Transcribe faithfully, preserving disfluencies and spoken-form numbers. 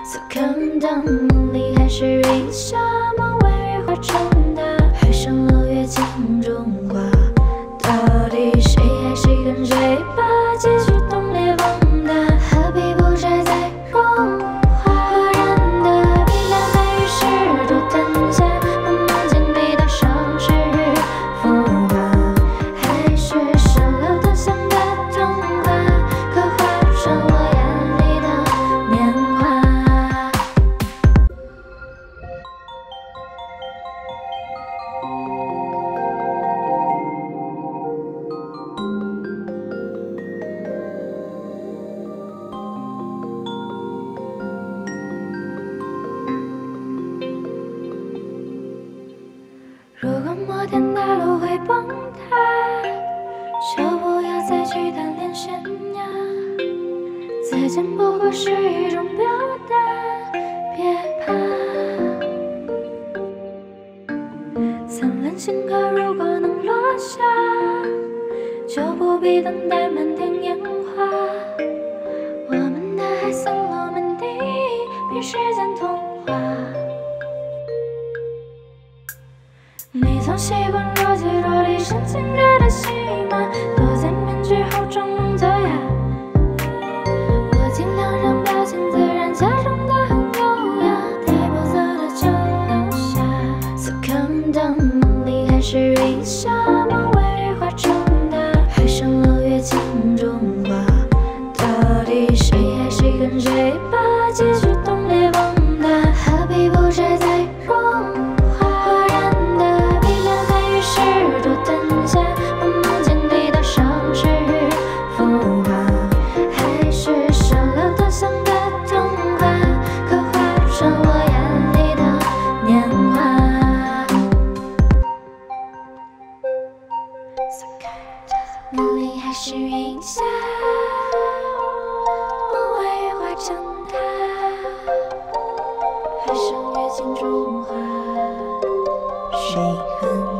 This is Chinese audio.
So calm down， 梦里还是云霞，梦外月化成大，海上楼月镜中花。到底谁爱谁跟谁把结局冻裂放大？何必不摘再融化？忽然的碧蓝白玉石头灯下，慢慢经历的盛世浮华，还是蜃楼灯下的童话，刻画成我眼里的年华。如果摩天大楼会崩塌，就不要再去单恋悬崖。再见不过是一种表达，别怕。灿烂星河如果能落下，就不必等待满天烟花。我们的海森罗门蒂比时间童话。你总习惯若即若离、深情着的戏码，躲在面具后装聋作哑。我尽量让表情自然，假装得很优雅，带不走的就留下。So calm down， 梦里还是云霞，梦外月化成大，海上楼月镜中花。到底谁爱谁跟谁把结局冻裂放大？何必不摘再融化？石头灯下，慢慢经历的盛世浮华，还是蜃楼灯下的童话，刻画成我眼里的年华。梦里还是云霞，梦外月化成大，海上月镜中花，谁恨？